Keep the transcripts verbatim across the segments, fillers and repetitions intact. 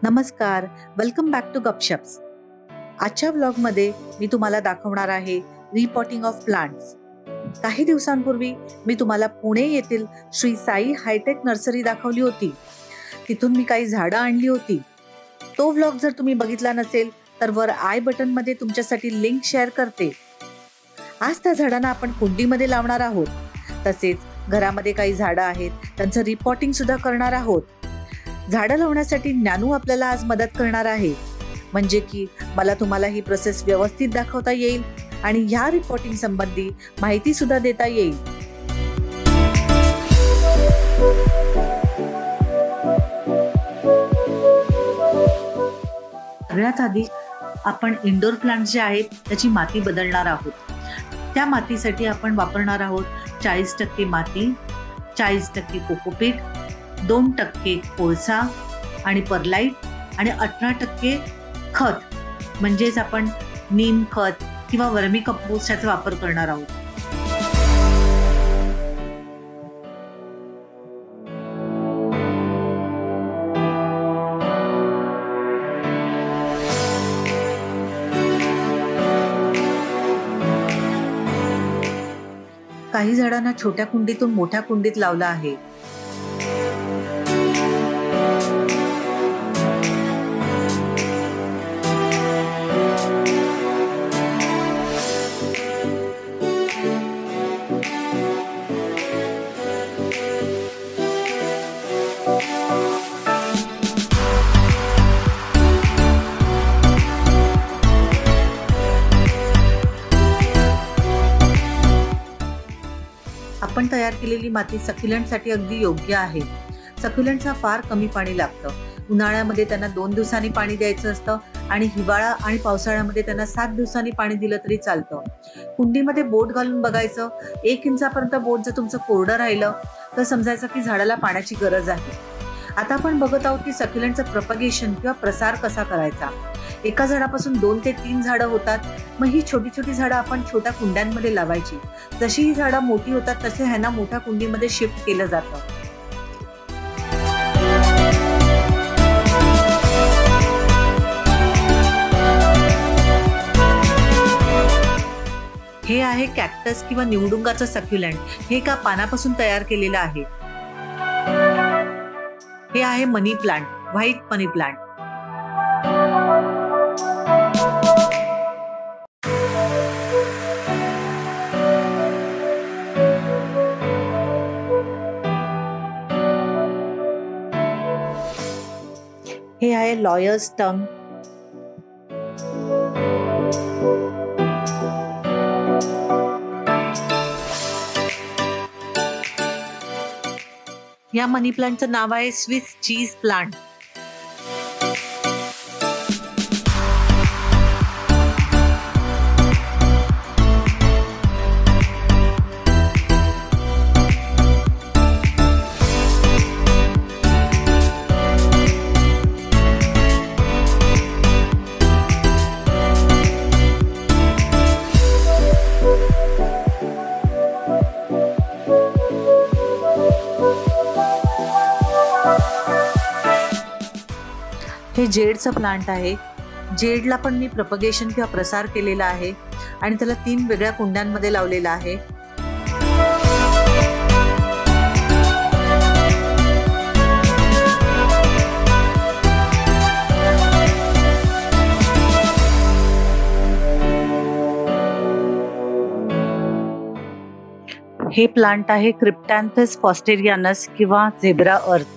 नमस्कार, welcome back to गपशप्स. आजच्या व्लॉगमध्ये मी तुम्हाला दाखवणार आहे रिपॉटिंग ऑफ प्लांट्स. काही दिवसांपूर्वी मी तुम्हाला पुणे येथील श्री साई हायटेक नर्सरी दाखवली होती. तिथून मी काही झाडं आणली होती. तो व्लॉग जर तुम्ही बघितला नसेल तर वर आय बटन मध्ये तुमच्यासाठी लिंक शेअर करते. आज त्या झाडांना आपण कुंडीमध्ये लावणार आहोत. तसेच घरामध्ये काही झाडं आहेत त्यांचं रिपॉटिंग सुद्धा करणार आहोत. झाडं लावण्यासाठी ज्ञानू आपल्याला आज मदत करणार आहे, म्हणजे की मला तुम्हाला ही प्रोसेस व्यवस्थित दाखवता येईल आणि ह्या रिपॉटिंग संबंधी माहिती सुद्धा देता येईल. सगळ्यात आधी आपण इंडोर प्लांट जे आहेत त्याची माती बदलणार आहोत. त्या मातीसाठी आपण वापरणार आहोत चाळीस टक्के माती, चाळीस टक्के कोकोपीट, दोन टक्के कोळसा आणि परलाईट आणि अठरा टक्के खत, म्हणजेच आपण नीम खत किंवा वर्मिकंपोस्ट याचा वापर करणार आहोत. काही झाडांना छोट्या कुंडीतून मोठ्या कुंडीत लावलं आहे. आपण तयार केलेली माती सक्युलेंटसाठी अगदी योग्य आहे. सक्युलेंटला फार कमी पाणी लागतं. उन्हाळ्यामध्ये त्यांना दोन दिवसांनी पाणी द्यायचं असतं आणि हिवाळा आणि पावसाळ्यामध्ये त्यांना सात दिवसांनी पाणी दिलं तरी चालतं. कुंडीमध्ये बोट घालून बघायचं. एक इंचापर्यंत बोट जर तुमचं कोरडं राहिलं तर समजायचं की झाडाला पाण्याची गरज आहे. आता आपण बघत आहोत की सक्युलेंटचं प्रपगेशन किंवा प्रसार कसा करायचा. एका झाडापासून दोन ते तीन झाडं होतात. मग ही छोटी छोटी झाडं आपण छोट्या कुंड्यांमध्ये लावायची. जशी ही झाडं मोठी होतात तसे ह्यांना मोठ्या कुंडीमध्ये शिफ्ट केलं जातं. हे आहे कॅक्टस किंवा निवडुंगाचं सक्युलेंट. हे एका पानापासून तयार केलेलं आहे. हे आहे money plant, white money plant. हे आहे लॉयर्स टंग. या मनी प्लांटचं नाव आहे स्विस चीज प्लांट. हे जेडचं प्लांट आहे. जेडला पण मी प्रपगेशन किंवा प्रसार केलेला आहे आणि त्याला तीन वेगळ्या कुंड्यांमध्ये लावलेला आहे. हे प्लांट आहे क्रिप्टॅन्थस फॉस्टेरियानस किंवा झेब्रा अर्थ.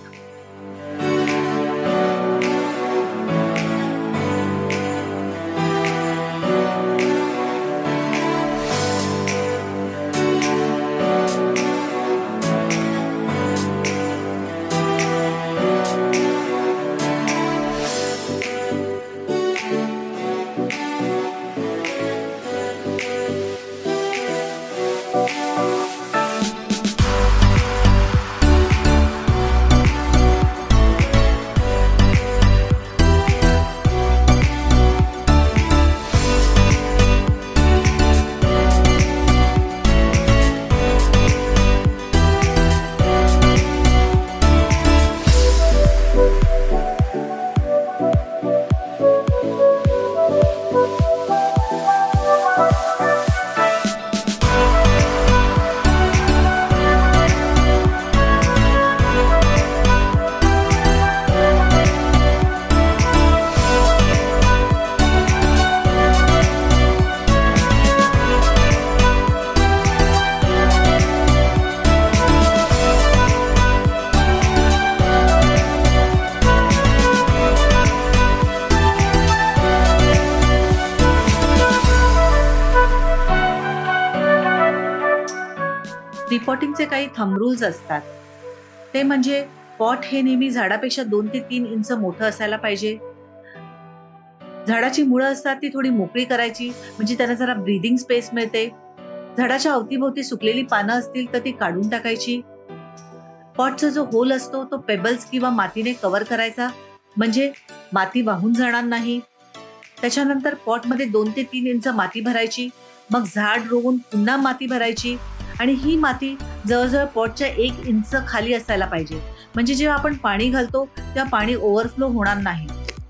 रिपॉटिंगचे काही थंब रूल्स असतात. ते म्हणजे पॉट हे नेहमी झाडापेक्षा दोन ते तीन इंच मोठं असायला पाहिजे. झाडाची मुळं असतात ती थोडी मोकळी करायची, म्हणजे त्यांना जरा ब्रीदिंग स्पेस मिळते. झाडाच्या अवतीभोवती सुकलेली पानं असतील तर ती काढून टाकायची. पॉटचा जो होल असतो तो पेबल्स किंवा मातीने कव्हर करायचा, म्हणजे माती वाहून जाणार नाही. त्याच्यानंतर पॉटमध्ये दोन ते तीन इंच माती भरायची, मग झाड रोवून पुन्हा माती भरायची आणि ही माती जवळजवळ पॉटच्या एक इंच खाली असायला पाहिजे, म्हणजे जेव्हा आपण पाणी घालतो तेव्हा पाणी ओव्हरफ्लो होणार नाही.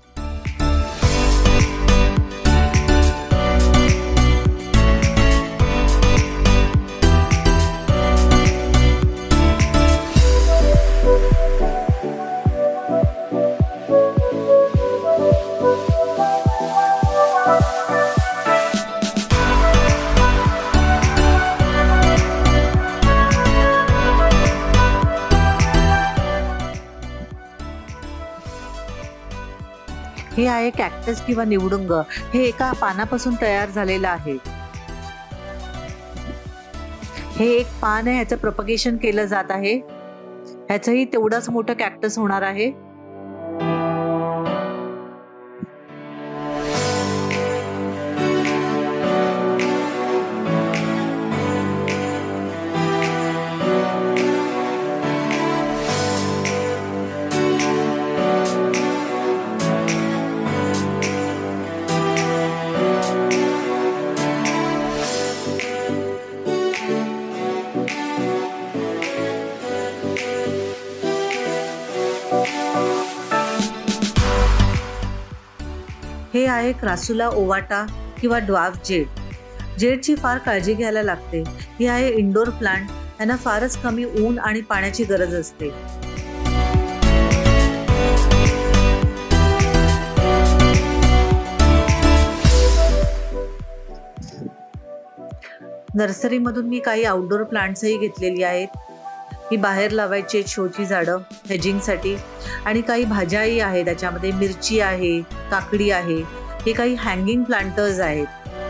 हे आहे कॅक्टस किंवा निवडुंग. हे एका पानापासून तयार झालेलं आहे. हे एक पान आहे, ह्याचं प्रोपगेशन केलं जात आहे. ह्याचंही तेवढंच मोठं कॅक्टस होणार आहे. हे आहे क्रासुला ओवाटा किंवा ड्वार्फ जेड. जेडची फार काळजी घ्यायला लागते. ही आहे इंडोर प्लांट. यांना फारच कमी ऊन आणि पाण्याची गरज असते. नर्सरीमधून मी काही आउटडोर प्लांट्सही घेतलेली आहेत. ही बाहेर लावायची शोची झाडं हेजिंगसाठी, आणि काही भाज्याही आहेत. त्याच्यामध्ये मिरची आहे, काकडी आहे. हे काही हँगिंग प्लांटर्स आहेत.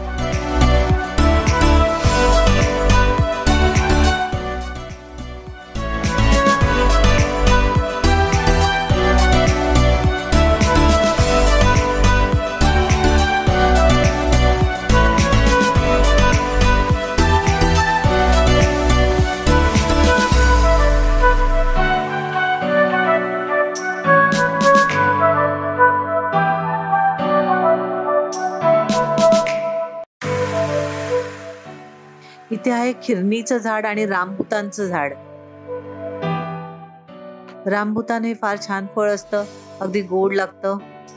इथे आहे खिरणीचं झाड आणि रामबुतानचं झाड. रामबुतान हे फार छान फळ असतं, अगदी गोड लागतं.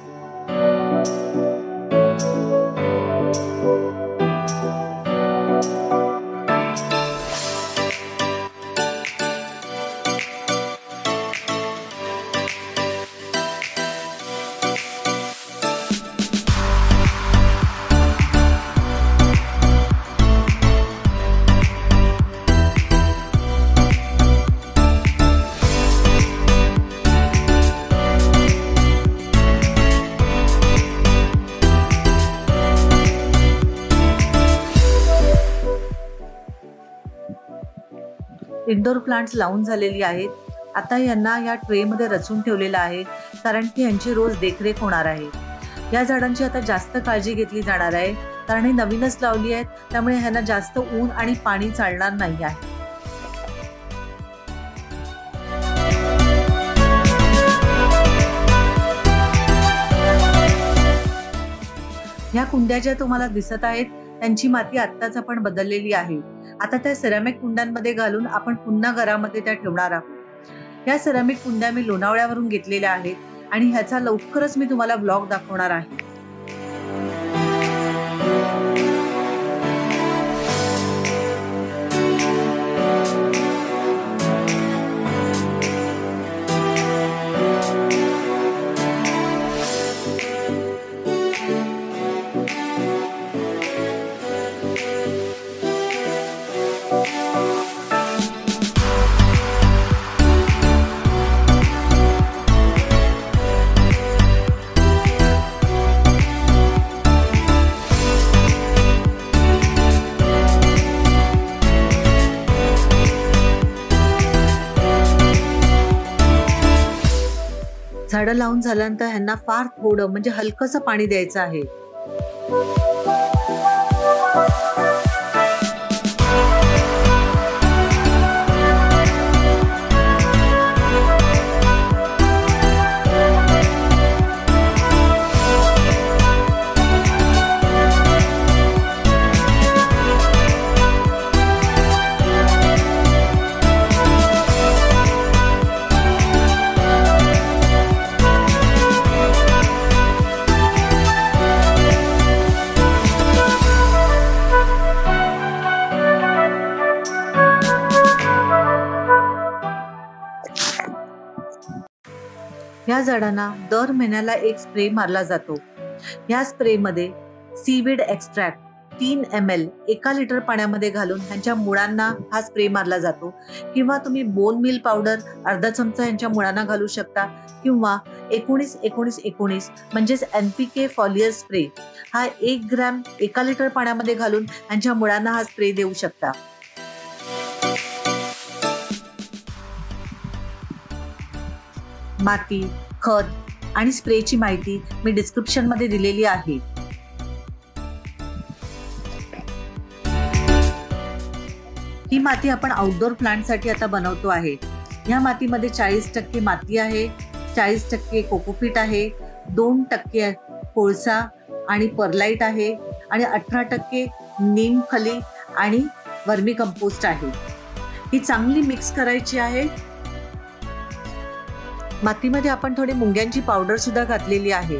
इंडोर प्लांट्स लावून झालेली आहेत. आता यांना या ट्रे मध्ये रचून ठेवलेलं आहे, कारण की यांची रोज देखरेख होणार आहे. या झाडांची आता जास्त काळजी घेतली जाणार आहे, कारण ही नवीनच लावली आहेत, त्यामुळे ह्यांना जास्त ऊन आणि पाणी चालणार नाही आहे. ह्या कुंड्या ज्या तुम्हाला दिसत आहेत त्यांची माती आत्ताच आपण बदललेली आहे. आता त्या सिरॅमिक कुंड्यांमध्ये घालून आपण पुन्हा घरामध्ये त्या ठेवणार आहोत. या सिरॅमिक कुंड्या मी लोणावळ्यावरून घेतलेल्या आहेत आणि ह्याचा लवकरच मी तुम्हाला ब्लॉग दाखवणार आहे. झाडं लावून झाल्यानंतर ह्यांना फार थोडं म्हणजे हलकंसं पाणी द्यायचं आहे. या झाडांना दर महिन्याला एक स्प्रे मारला जातो. या स्प्रे मध्ये सीवीड एक्स्ट्रॅक्ट तीन एम एल एका लिटर पाण्यामध्ये घालून ह्यांच्या मुळांना हा स्प्रे मारला जातो. किंवा तुम्ही बोन मिल पावडर अर्धा चमचा ह्यांच्या मुळांना घालू शकता, किंवा एकोणीस एकोणीस एकोणीस म्हणजेच N P K foliar spray हा एक ग्रॅम एका लिटर पाण्यामध्ये घालून ह्यांच्या मुळांना हा स्प्रे देऊ शकता. माती, खत आणि स्प्रेची माहिती मी डिस्क्रिप्शन मध्ये दिलेली आहे. ही माती आपण आउटडोर प्लांट साठी आता बनवतो आहे. या मातीमध्ये चाळीस टक्के माती आहे, चाळीस टक्के कोकोपीट आहे, दोन टक्के कोळसा आणि परलाइट आहे आणि अठरा टक्के नीम, खली आणि वर्मिकम्पोस्ट आहे. ही चांगली मिक्स करायची आहे. मातीमध्ये आपण थोडी मुंग्यांची पावडर सुद्धा घातलेली आहे.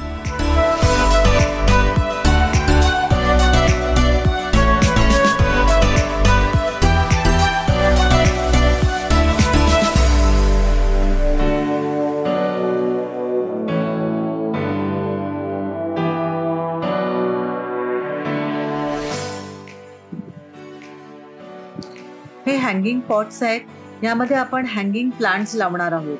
हे हँगिंग पॉट्स आहेत. यामध्ये आपण हँगिंग प्लांट्स लावणार आहोत.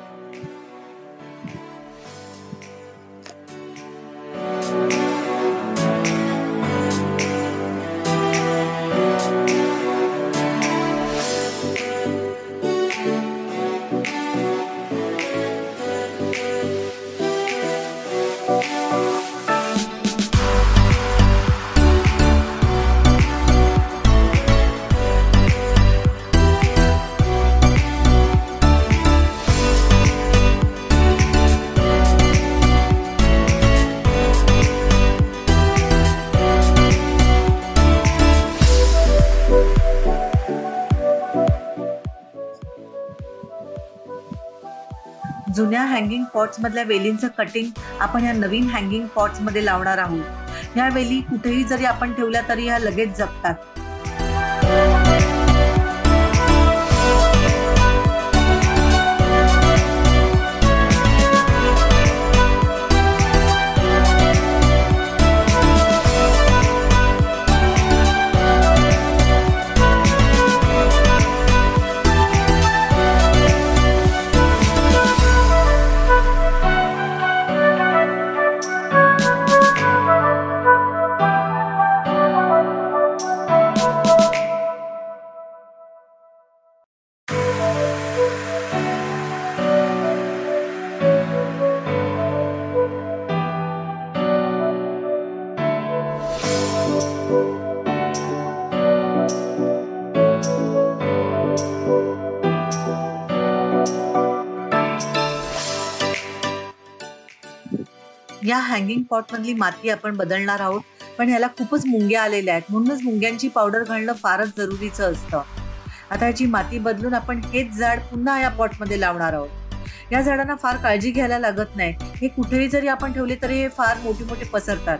जुन्या हँगिंग पॉट्स मधल्या वेलींचं कटिंग आपण या नवीन हँगिंग पॉट्स मध्ये लावणार आहोत. या वेली कुठेही जरी आपण ठेवल्या तरी ह्या लगेच जगतात. या हँगिंग पॉट मधली माती आपण बदलणार आहोत, पण याला खूपच मुंग्या आलेल्या आहेत, म्हणूनच मुंग्यांची पावडर घालणं फारच जरुरीचं असतं. आता याची माती बदलून आपण हेच झाड पुन्हा या पॉट मध्ये लावणार आहोत. या झाडांना फार काळजी घ्यायला लागत नाही. हे कुठेही जरी आपण ठेवले तरी हे फार मोठे मोठे पसरतात.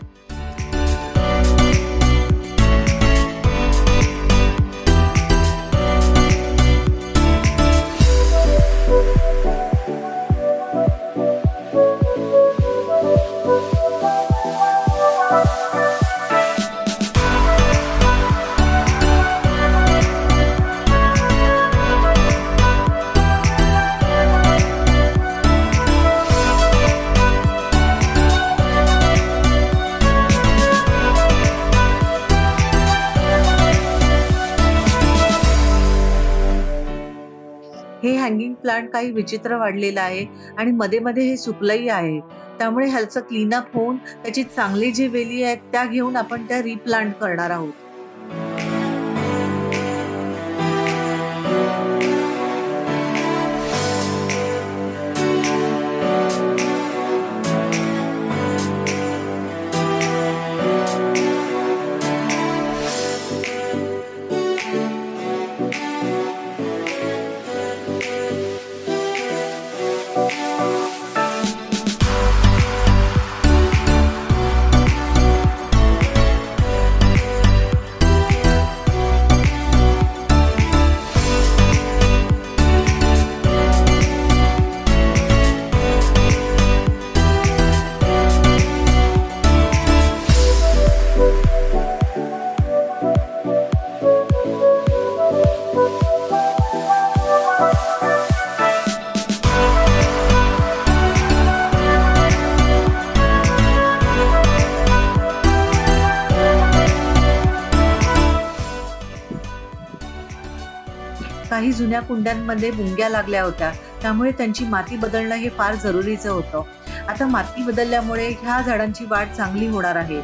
हे हँगिंग प्लांट काही विचित्र वाढलेलं आहे आणि मध्ये मध्ये हे सुकलंही आहे, त्यामुळे ह्याचं क्लीनअप होऊन त्याची चांगली जी वेली आहेत त्या घेऊन आपण त्या रिप्लांट करणार आहोत. काही जुन्या कुंड्यांमध्ये मुंग्या लागल्या होत्या, त्यामुळे त्यांची माती बदलणं हे फार जरुरीचं होतं. आता माती बदलल्यामुळे ह्या झाडांची वाढ चांगली होणार आहे.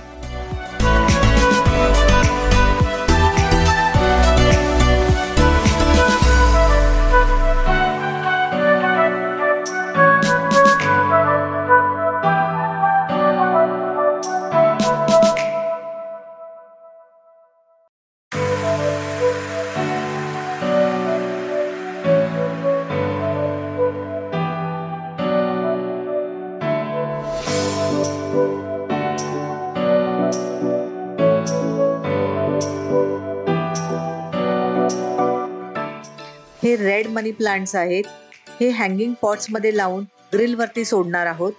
हे रेड मनी प्लांट्स आहेत. हे हँगिंग पॉट्स मध्ये लावून ग्रिल वरती सोडणार आहोत.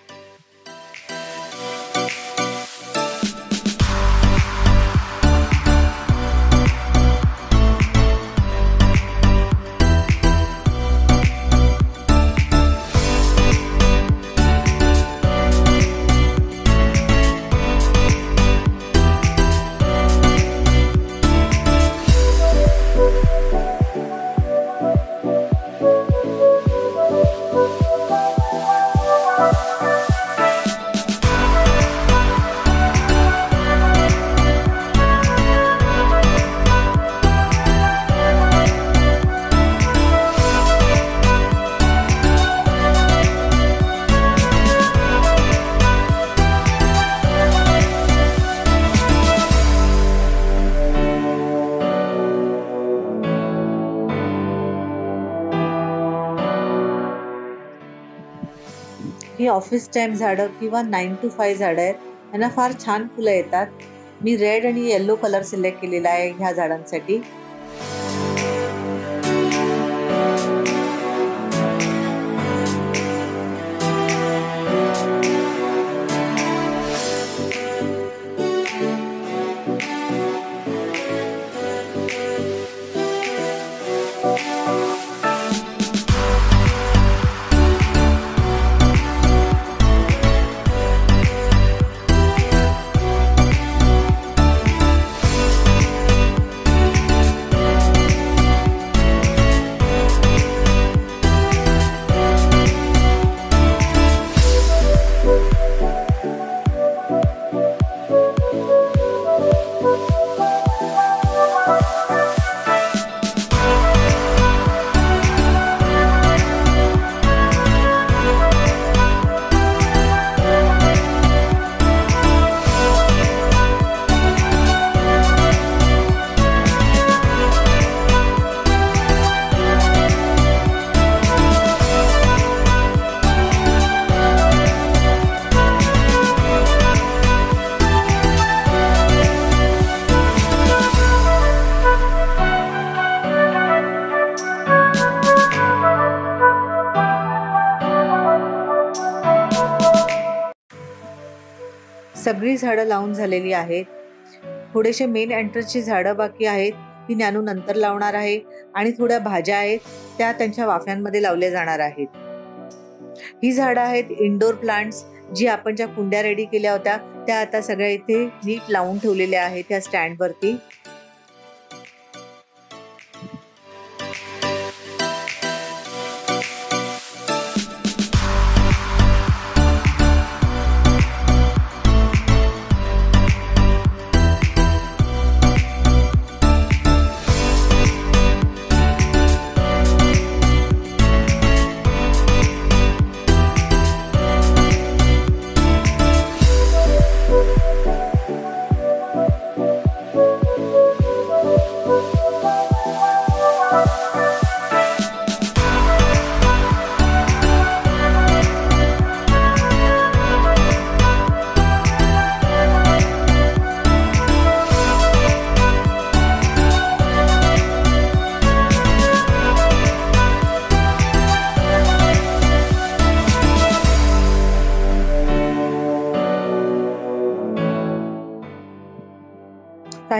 ही ऑफिस टाइम झाडं किंवा नाईन टू फाईव्ह झाडं आहेत. यांना फार छान फुलं येतात. मी रेड आणि येलो कलर सिलेक्ट केलेला आहे ह्या झाडांसाठी. सगळी झाडं लावून झालेली आहेत. थोडेसे मेन एंट्रन्सची झाडं बाकी आहेत, ती न्यानू नंतर लावणार आहे. आणि थोड्या भाज्या आहेत, त्या त्यांच्या वाफ्यांमध्ये लावल्या जाणार आहेत. ही झाडं आहेत इंडोर प्लांट्स, जी आपण ज्या कुंड्या रेडी केल्या होत्या त्या आता सगळ्या इथे नीट लावून ठेवलेल्या आहेत त्या स्टँडवरती.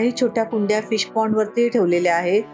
काही छोट्या कुंड्या फिश पॉन्ड वरती ठेवलेल्या आहेत.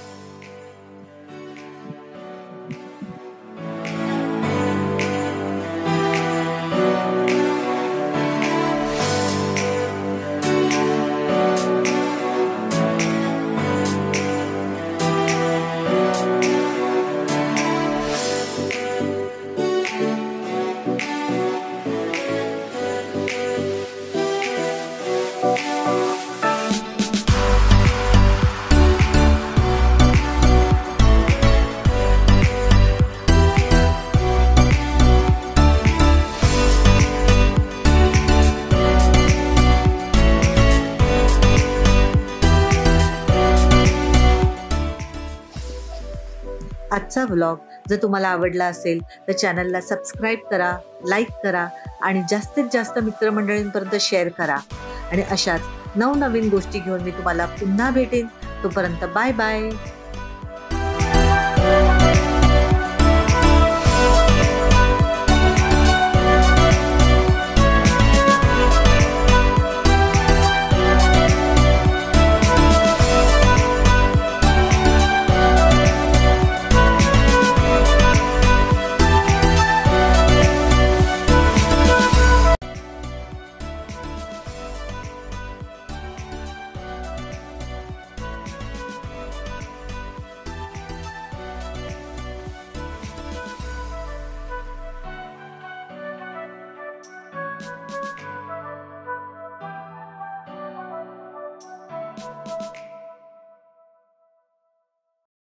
आजचा व्लॉग जर तुम्हाला आवडला असेल तर चॅनलला सबस्क्राईब करा, लाईक करा आणि जास्तीत जास्त मित्रमंडळींपर्यंत शेअर करा. आणि अशाच नवनवीन गोष्टी घेऊन मी तुम्हाला पुन्हा भेटेन. तोपर्यंत बाय बाय.